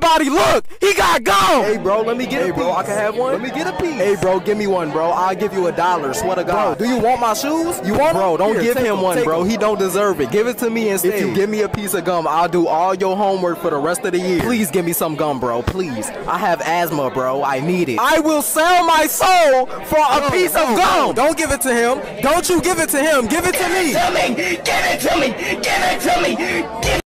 everybody, look, he got gum. Hey, bro, let me get a piece. Bro, I can have one. Let me get a piece. Hey, bro, give me one, bro. I'll give you $1. Swear to God. Bro, do you want my shoes? You want Bro, don't Here, give him one, bro. He don't deserve it. Give it to me instead. If you give me a piece of gum, I'll do all your homework for the rest of the year. Please give me some gum, bro. Please. I have asthma, bro. I need it. I will sell my soul for a piece of gum. Don't give it to him. Don't you give it to him. Give it to me. Give it to me! Give it to me! Give it to me!